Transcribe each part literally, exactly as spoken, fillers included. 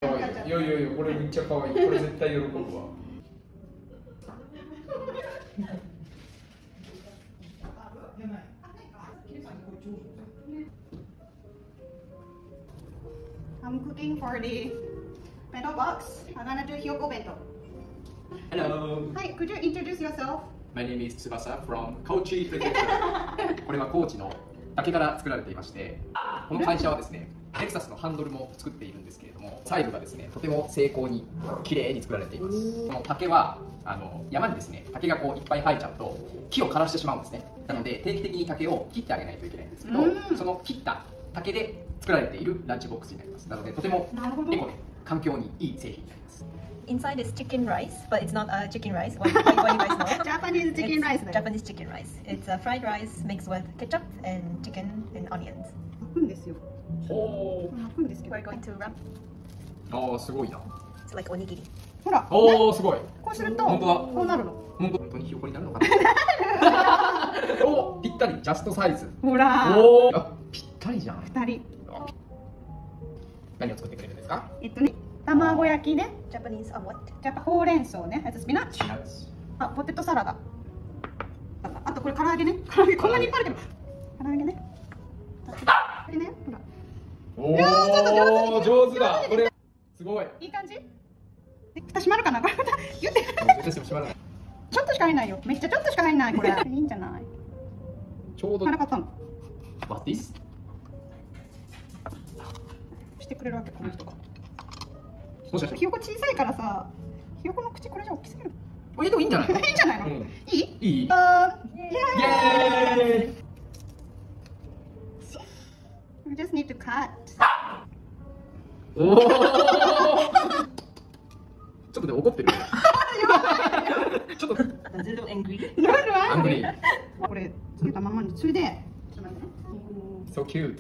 いやいやいや、これめっちゃ可愛い。これ絶対喜ぶわ。 I'm cooking for the bento box. I'm gonna do Hyoko bento. Hello. Hi, could you introduce yourself? My name is Tsubasa from Kochi Prefecture. これは高知の竹から作られていまして、この会社はですね、レクサスのハンドルも作っているんですけれども、細部がですね、とても精巧に綺麗に作られています。この竹はあの山にですね、竹がこういっぱい生えちゃうと木を枯らしてしまうんですね。なので定期的に竹を切ってあげないといけないんですけど、その切った竹で作られているランチボックスになります。なのでとてもエコで環境にいい製品になります。 Inside is chicken rice, but it's not a chicken rice. What, what, what you guys know? Japanese chicken it's rice. Japanese chicken rice. It's a fried rice mixed with ketchup and chicken and onions. 焼くんですよ。 ほ焼くんですけど。 We're going to wrap. ああ、すごいな。 It's like onigiri. ほら。 おお、すごい。 こうすると本当だ。 こうなるの。 本当にひよこになるのかな。おお、ぴったり、ジャストサイズ。 ほら。 おお、あ、ぴったりじゃん。 二人。 何を作ってくれるんですか？ えっとね、卵焼きね。 Japanese on what? やっぱほうれん草ね。あとスピナッチ。 シナッチ。 あ、ポテトサラダ。あとこれ唐揚げね。唐揚げこんなにいっぱいあるけど。唐揚げね。これね、ほら。 おお、 ちょっと上手に上手だ。これすごい。 いい感じ？で蓋閉まるかな？これ蓋言って。 絶対閉まらない。 ちょっとしか入んないよ。めっちゃちょっとしか入んないこれ。いいんじゃない？ ちょうど。 辛かったの。 What is？ してくれるわけこの人が。 もしかして。 ひよこ小さいからさ、ひよこの口これじゃ大きすぎる。 え、でもいいんじゃない？ いいんじゃないの？いい？ いい？ あー、 イエーイ。 We just need to cut. おお。ちょっとで怒ってる。ちょっと。 A little angry. アングリー。 これつけたままについで。ちょっと待ってね。 So cute.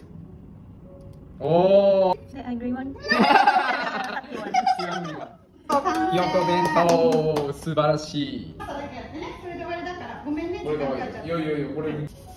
おお。 The angry one. ひよこ弁当素晴らしい。 それで終わりだからごめんね。 これが多い。いやいやいや、これ。